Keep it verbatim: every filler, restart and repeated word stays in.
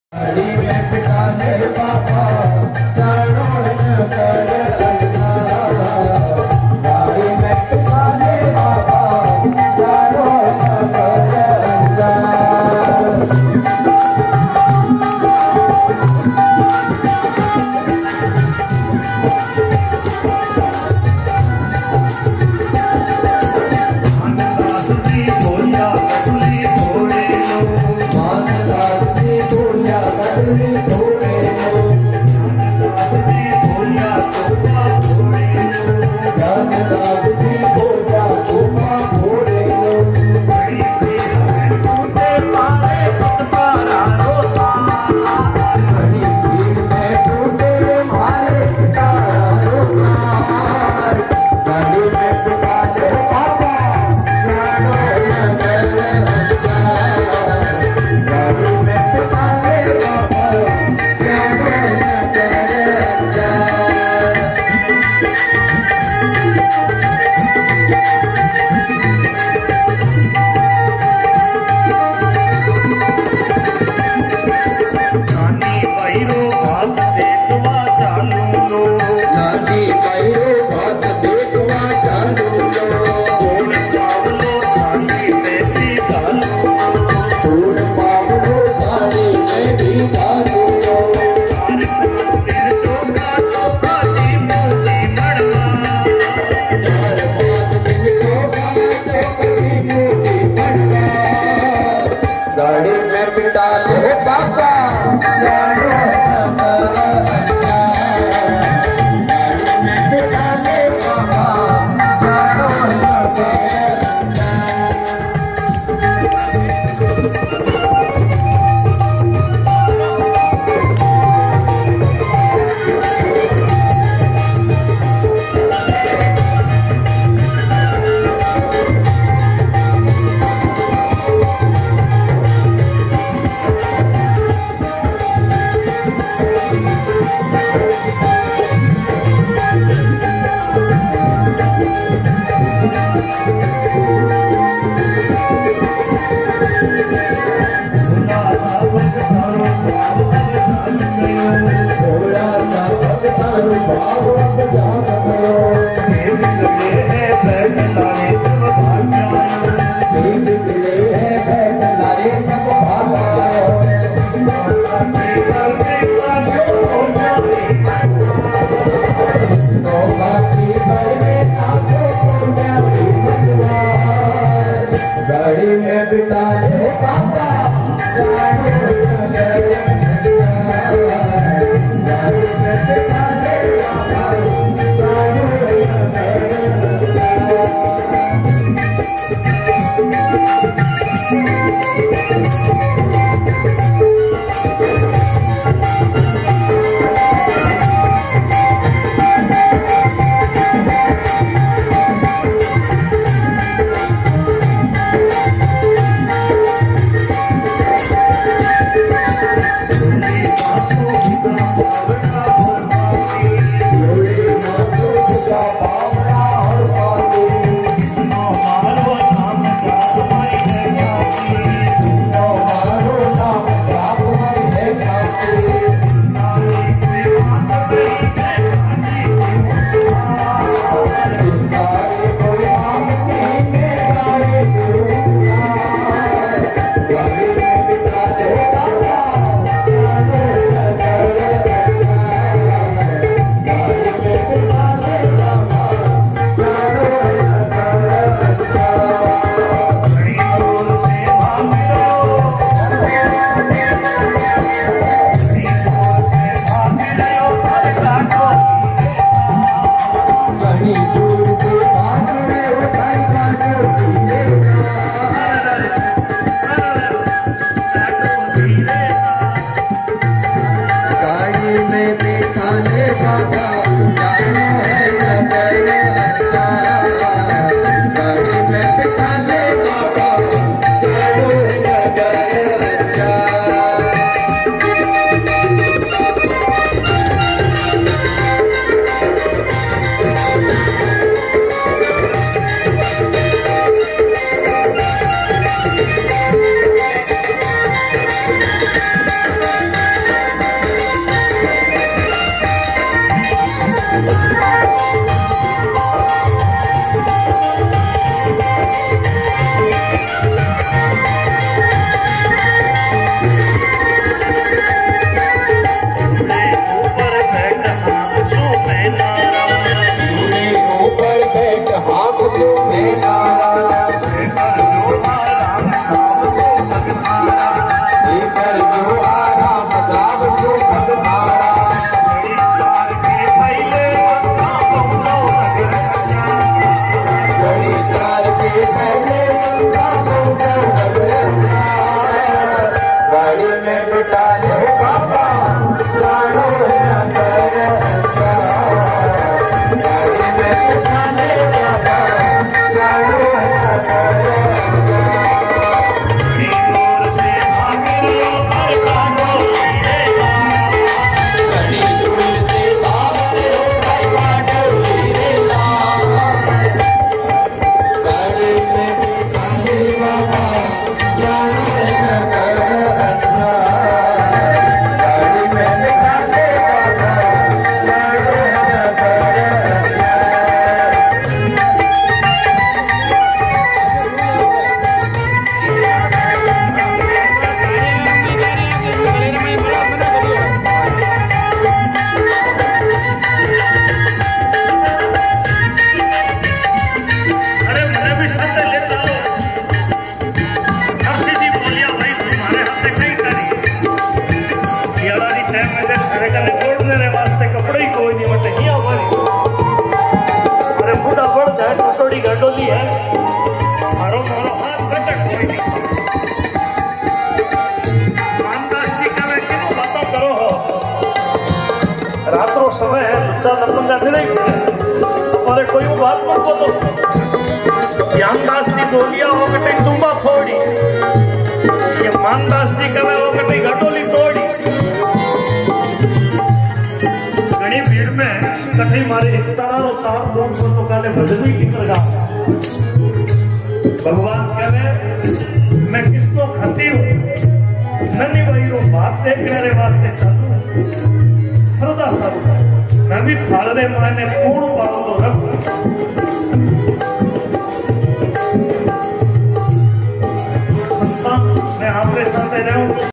गाड़ी में बिता दे पापा मेरे कने कोड़ने रे वास्ते कपड़े ही कोई नहीं मटे हिया वाली अरे बूढ़ा बढ़ जाए तो थोड़ी गंडोली है मारो मारो हाथ कटक कोई नहीं मानदास्ती करे किनो बातों करो हो रात्रो समय है दूसरा नंबर नहीं हमारे कोई बात मत बोलो ज्ञानदास्ती बोलिया हो कटे तुम्बा फोड़ी ये मानदास्ती करे हो कटे गंडोली तोड़ी घनी भीड़ में कठे मारे एक तारा रो तार बोल को तो काले भजनी निकल गा भगवान कहे मैं किसको खाती हूँ नन्ही भाई रो बात देखने रे वास्ते चालू सरदा सारू मैं भी थारे माने पूर्ण बात तो रख संतान मैं आपके साथ रहूं